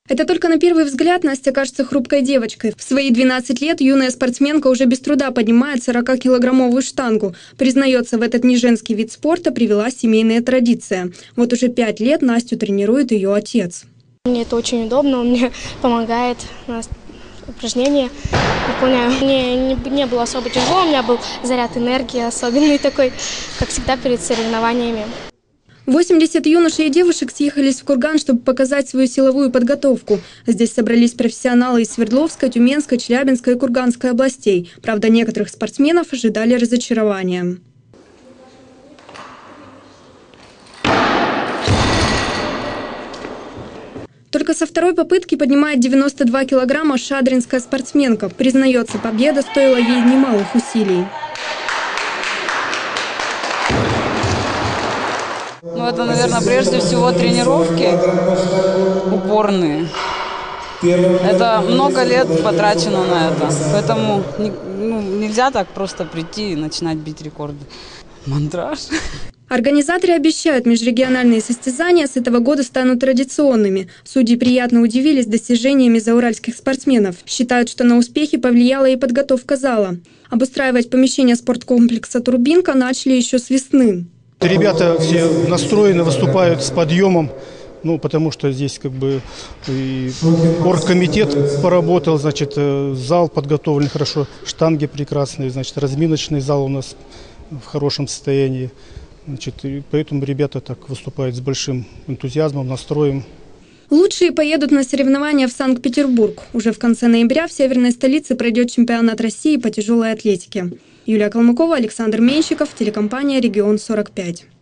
Это только на первый взгляд Настя кажется хрупкой девочкой. В свои 12 лет юная спортсменка уже без труда поднимает 40-килограммовую штангу. Признается, в этот неженский вид спорта привела семейная традиция. Вот уже 5 лет Настю тренирует ее отец. Мне это очень удобно, он мне помогает на упражнения выполняю. Мне не было особо тяжело, у меня был заряд энергии особенный такой, как всегда перед соревнованиями. 80 юношей и девушек съехались в Курган, чтобы показать свою силовую подготовку. Здесь собрались профессионалы из Свердловской, Тюменской, Челябинской и Курганской областей. Правда, некоторых спортсменов ожидали разочарования. Только со второй попытки поднимает 92 килограмма шадринская спортсменка. Признается, победа стоила ей немалых усилий. Ну, это, наверное, прежде всего тренировки упорные. Это много лет потрачено на это. Поэтому нельзя так просто прийти и начинать бить рекорды. Мандраж. Организаторы обещают, межрегиональные состязания с этого года станут традиционными. Судьи приятно удивились достижениями зауральских спортсменов. Считают, что на успехи повлияла и подготовка зала. Обустраивать помещение спорткомплекса «Турбинка» начали еще с весны. Ребята все настроены, выступают с подъемом, потому что здесь и оргкомитет поработал, значит, зал подготовлен хорошо, штанги прекрасные, значит, разминочный зал у нас в хорошем состоянии. Значит, и поэтому ребята так выступают с большим энтузиазмом, настроем. Лучшие поедут на соревнования в Санкт-Петербург. Уже в конце ноября в северной столице пройдет чемпионат России по тяжелой атлетике. Юлия Калмыкова, Александр Менщиков, телекомпания «Регион 45».